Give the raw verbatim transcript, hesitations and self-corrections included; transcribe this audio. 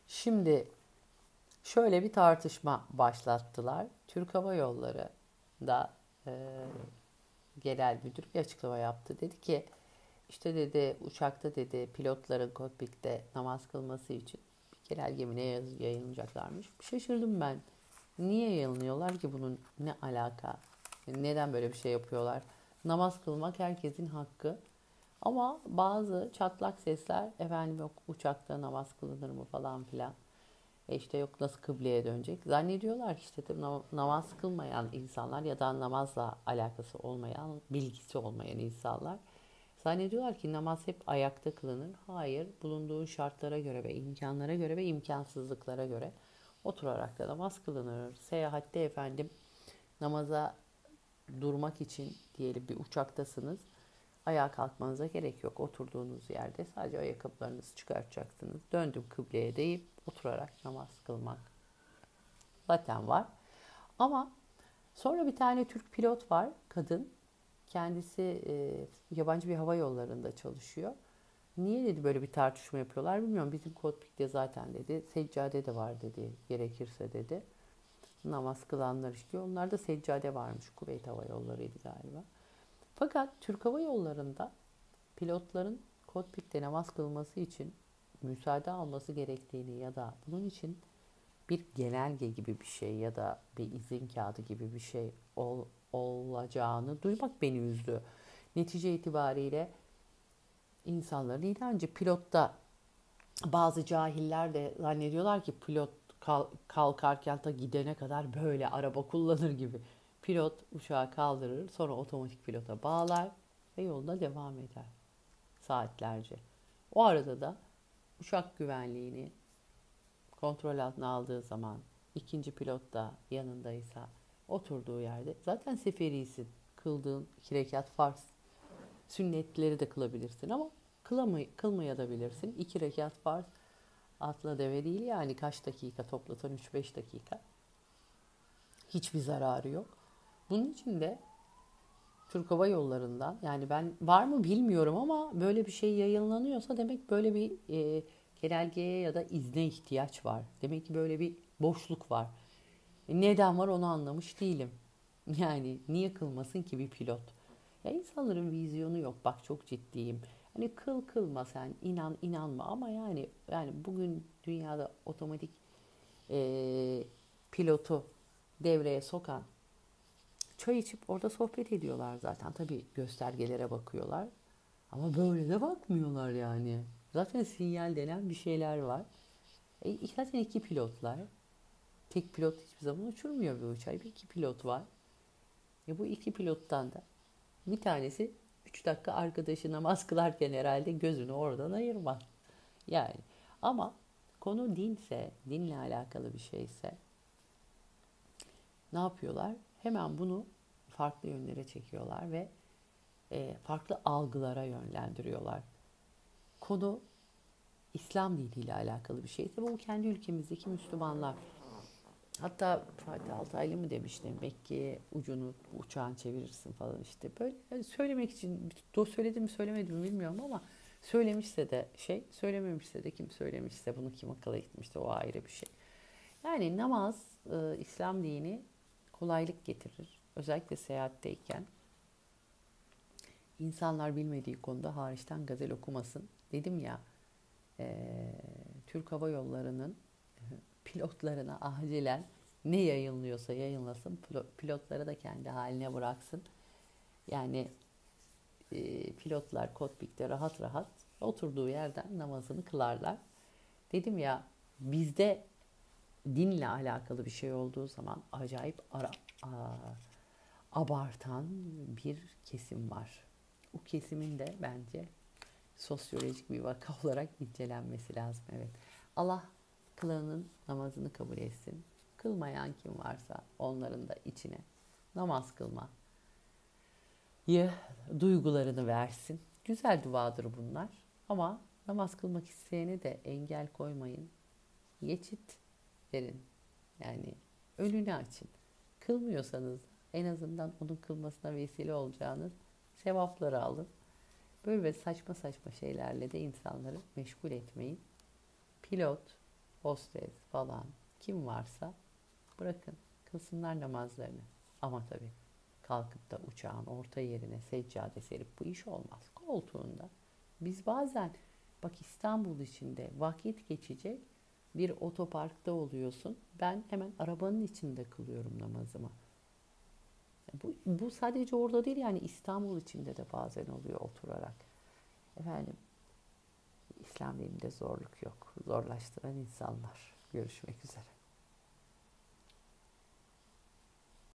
Şimdi şöyle bir tartışma başlattılar. Türk Hava Yolları da e, genel müdür bir açıklama yaptı. Dedi ki işte dedi uçakta dedi pilotların kokpitte namaz kılması için bir genelge mi ne yayınlayacaklarmış. Şaşırdım ben. Niye yayınlıyorlar ki bunun ne alaka? Neden böyle bir şey yapıyorlar? Namaz kılmak herkesin hakkı. Ama bazı çatlak sesler efendim yok uçakta namaz kılınır mı falan filan. E işte yok nasıl kıbleye dönecek. Zannediyorlar ki işte namaz kılmayan insanlar ya da namazla alakası olmayan, bilgisi olmayan insanlar zannediyorlar ki namaz hep ayakta kılınır. Hayır, bulunduğun şartlara göre ve imkanlara göre ve imkansızlıklara göre oturarak da namaz kılınır. Seyahatte efendim namaza durmak için diyelim bir uçaktasınız. Ayağa kalkmanıza gerek yok. Oturduğunuz yerde sadece ayakkabılarınızı çıkartacaksınız. Döndüm kıbleye deyip oturarak namaz kılmak zaten var. Ama sonra bir tane Türk pilot var, kadın. Kendisi e, yabancı bir hava yollarında çalışıyor. Niye dedi böyle bir tartışma yapıyorlar bilmiyorum. Bizim kokpitte zaten dedi seccade de var dedi gerekirse dedi. Namaz kılanlar işte onlarda seccade varmış. Kuveyt Hava Yolları'ydı galiba. Fakat Türk Hava Yolları'nda pilotların kokpitte namaz kılması için müsaade alması gerektiğini ya da bunun için bir genelge gibi bir şey ya da bir izin kağıdı gibi bir şey ol, olacağını duymak beni üzdü. Netice itibariyle insanların inancı pilotta bazı cahiller de zannediyorlar ki pilot kalkarken ta gidene kadar böyle araba kullanır gibi. Pilot uçağı kaldırır, sonra otomatik pilota bağlar ve yoluna devam eder saatlerce. O arada da uçak güvenliğini kontrol altına aldığı zaman ikinci pilot da yanındaysa oturduğu yerde zaten seferisin. Kıldığın iki rekat farz sünnetleri de kılabilirsin ama kılamay kılmaya da bilirsin. İki rekat farz atla deve değil yani kaç dakika toplasan üç beş dakika. Hiçbir zararı yok. Bunun için de Türk Hava Yolları'ndan yani ben var mı bilmiyorum ama böyle bir şey yayınlanıyorsa demek böyle bir e, genelgeye ya da izne ihtiyaç var. Demek ki böyle bir boşluk var. E, neden var onu anlamış değilim. Yani niye kılmasın ki bir pilot? Ya insanların vizyonu yok. Bak çok ciddiyim. Hani kıl kılma sen inan inanma ama yani yani bugün dünyada otomatik e, pilotu devreye sokan çay içip orada sohbet ediyorlar zaten. Tabii göstergelere bakıyorlar. Ama böyle de bakmıyorlar yani. Zaten sinyal denen bir şeyler var. E, zaten iki pilotlar. Tek pilot hiçbir zaman uçurmuyor bir uçağı. Bir iki pilot var. E bu iki pilottan da bir tanesi üç dakika arkadaşı namaz kılarken herhalde gözünü oradan ayırmaz. Yani ama konu dinse, dinle alakalı bir şeyse ne yapıyorlar? Hemen bunu farklı yönlere çekiyorlar ve e, farklı algılara yönlendiriyorlar. Konu İslam diniyle alakalı bir şeyse bu kendi ülkemizdeki Müslümanlar. Hatta Fatih Altaylı mı demişti Mekke'ye ucunu uçağın çevirirsin falan işte. Böyle yani söylemek için do söyledim mi söylemedim mi bilmiyorum ama söylemişse de şey söylememişse de kim söylemişse bunu kim akıl etmişse o ayrı bir şey. Yani namaz e, İslam dini kolaylık getirir. Özellikle seyahatteyken insanlar bilmediği konuda hariçten gazel okumasın. Dedim ya e, Türk Hava Yolları'nın pilotlarına acilen ne yayınlıyorsa yayınlasın. Pilotları da kendi haline bıraksın. Yani e, pilotlar kokpitte rahat rahat oturduğu yerden namazını kılarlar. Dedim ya bizde dinle alakalı bir şey olduğu zaman acayip ara, a, abartan bir kesim var. O kesimin de bence sosyolojik bir vaka olarak incelenmesi lazım. Evet. Allah kılanın namazını kabul etsin. Kılmayan kim varsa onların da içine namaz kılma duygularını versin. Güzel duadır bunlar. Ama namaz kılmak isteyene de engel koymayın. Geçit verin. Yani önünü açın. Kılmıyorsanız en azından onun kılmasına vesile olacağınız sevapları alın. Böyle saçma saçma şeylerle de insanları meşgul etmeyin. Pilot hostes falan kim varsa bırakın kılsınlar namazlarını. Ama tabii kalkıp da uçağın orta yerine seccade serip bu iş olmaz. Koltuğunda. Biz bazen bak İstanbul içinde vakit geçecek bir otoparkta oluyorsun. Ben hemen arabanın içinde kılıyorum namazımı. Bu, bu sadece orada değil yani İstanbul içinde de bazen oluyor oturarak. Efendim İslam dininde zorluk yok. Zorlaştıran insanlar. Görüşmek üzere.